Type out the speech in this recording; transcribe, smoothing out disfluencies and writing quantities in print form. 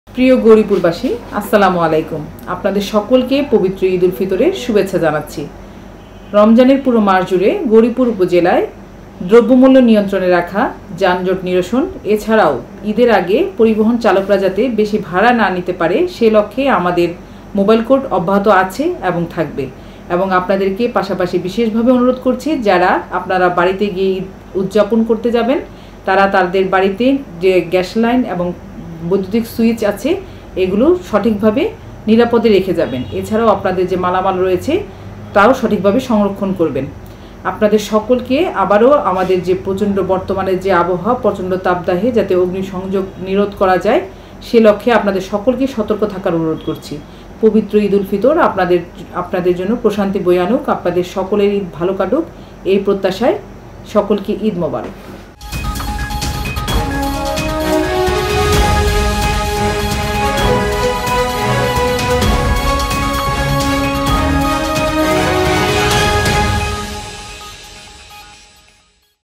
প্রিয় গৌরীপুরবাসী, আসসালামু আলাইকুম। আপনাদের সকলকে পবিত্র ঈদ উল ফিতরের শুভেচ্ছা জানাচ্ছি। রমজানের পুরো মাস জুড়ে গৌরীপুর উপজেলায় দ্রব্যমূল্য নিয়ন্ত্রণে রাখা, যানজট নিরসন, এছাড়াও ঈদের আগে পরিবহন চালকরা যাতে বেশি ভাড়া না নিতে পারে সে লক্ষ্যে আমাদের মোবাইল কোর্ট অব্যাহত আছে এবং থাকবে। এবং আপনাদেরকে পাশাপাশি বিশেষভাবে অনুরোধ করছি, যারা আপনারা বাড়িতে গিয়ে ঈদ উদযাপন করতে যাবেন তারা তাদের বাড়িতে যে গ্যাস লাইন এবং বৈদ্যুতিক সুইচ আছে এগুলো সঠিকভাবে নিরাপদে রেখে যাবেন। এছাড়াও আপনাদের যে মালামাল রয়েছে তাও সঠিকভাবে সংরক্ষণ করবেন। আপনাদের সকলকে আবারও আমাদের যে প্রচণ্ড বর্তমানে যে আবহাওয়া, প্রচণ্ড তাপদাহে যাতে অগ্নিসংযোগ নিরোধ করা যায় সে লক্ষ্যে আপনাদের সকলকে সতর্ক থাকার অনুরোধ করছি। পবিত্র ঈদ উল ফিতর আপনাদের জন্য প্রশান্তি বয়ে আনুক, আপনাদের সকলের ঈদ ভালো কাটুক এই প্রত্যাশায় সকলকে ঈদ মোবারক।